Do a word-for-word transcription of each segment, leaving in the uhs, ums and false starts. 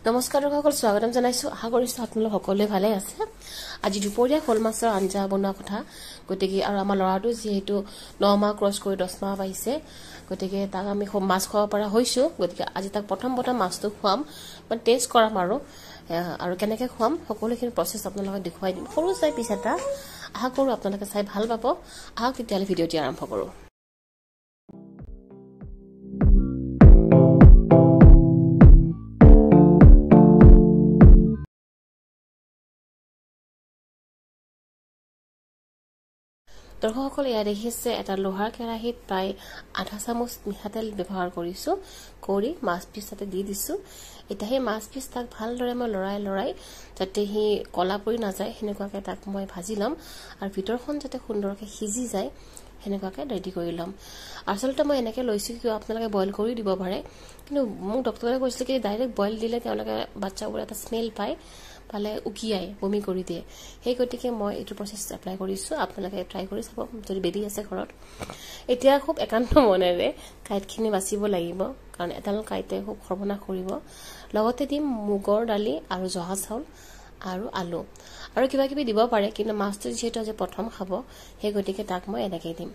নমস্কাৰ দৰ্শকসকল, স্বাগতম জনাইছো। আশা কৰিছো আপোনালোক সকলোৱে ভালে আছে। আজি দুপৰীয়া শ'ল মাছৰ আঞ্জা বনোৱা কথা, গতিকে আৰু আমাৰ ল'ৰাটো যিহেতু ন মাহ ক্ৰছ কৰি দহ মাহ পাইছে, গতিকে তাক আমি মাছ খুৱাব পৰা হৈছো। গতিকে আজি তাক প্ৰথম প্ৰথম মাছটো খুৱাম, মানে টেষ্ট কৰাম আৰু আৰু কেনেকৈ খুৱাম সকলোখিনি প্ৰচেছ আপোনালোকক দেখুৱাই দিম। সৰু চাই পিছ এটা আশা কৰোঁ আপোনালোকে চাই ভাল পাব। আহক তেতিয়াহ'লে ভিডিঅ'টি আৰম্ভ কৰোঁ। দৰ্শকসকল, এয়া দেখিছে এটা লোহাৰ কেৰাহীত প্ৰায় আধা চামুচ মিঠাতেল ব্যৱহাৰ কৰিছোঁ, কৰি মাছ পিচ তাতে দি দিছোঁ। এতিয়া সেই মাছ পিচ তাক ভালদৰে মই লৰাই লৰাই যাতে সি কলা পৰি নাযায় সেনেকুৱাকৈ তাক মই ভাজি ল'ম, আৰু ভিতৰখন যাতে সুন্দৰকৈ সিজি যায় সেনেকুৱাকৈ ৰেডি কৰি ল'ম। আচলতে মই এনেকৈ লৈছোঁ কিয় আপোনালোকে বইল কৰি দিব পাৰে, কিন্তু মোক ডক্টৰে কৈছিলে কি ডাইৰেক্ট বইল দিলে তেওঁলোকে বাচ্চাবোৰে এটা স্মেল পায়, পালে উকিয়াই বমি কৰি দিয়ে। সেই গতিকে মই এইটো প্ৰচেছ এপ্লাই কৰিছোঁ। আপোনালোকে ট্ৰাই কৰি চাব যদি বেবী আছে ঘৰত। এতিয়া খুব একান্ত মনেৰে কাঁইটখিনি বাচিব লাগিব, কাৰণ এডাল কাঁইটে খুব সৰ্বনাশ কৰিব। লগতে দিম মুগৰ দালি আৰু জহা চাউল আৰু আলু আৰু কিবা কিবি দিব পাৰে, কিন্তু মাছটো যিহেতু আজি প্ৰথম খাব সেই গতিকে তাক মই এনেকৈ দিম।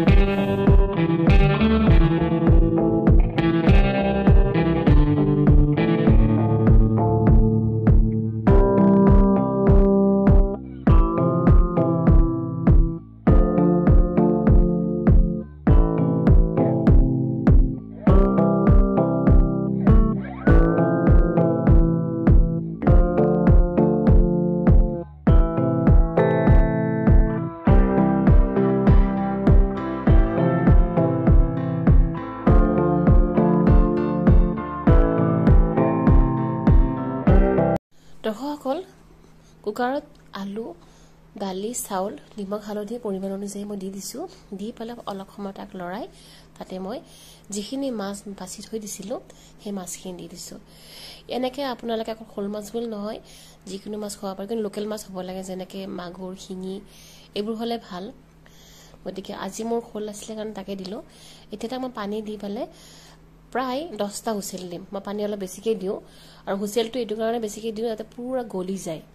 দৰ্শকসকল, কুকাৰত আলু, দালি, চাউল, নিমখ হালধি পৰিমাণ অনুযায়ী মই দি দিছোঁ। দি পেলাই অলপ সময় তাক লৰাই তাতে মই যিখিনি মাছ বাছি থৈ দিছিলোঁ সেই মাছখিনি দি দিছোঁ। এনেকৈ আপোনালোকে আকৌ শ'ল মাছ বুলি নহয়, যিকোনো মাছ খাব পাৰে, কিন্তু লোকেল মাছ হ'ব লাগে, যেনেকৈ মাগুৰ, শিঙি এইবোৰ হ'লে ভাল। গতিকে আজি মোৰ শ'ল আছিলে কাৰণে তাকে দিলোঁ। এতিয়া তাক মই পানী দি পেলাই প্ৰায় দহটা হুইচেল দিম। মই পানী অলপ বেছিকৈ দিওঁ, আৰু হুইচেলটো এইটো কাৰণে বেছিকৈ দিওঁ যাতে পূৰা গলি যায়,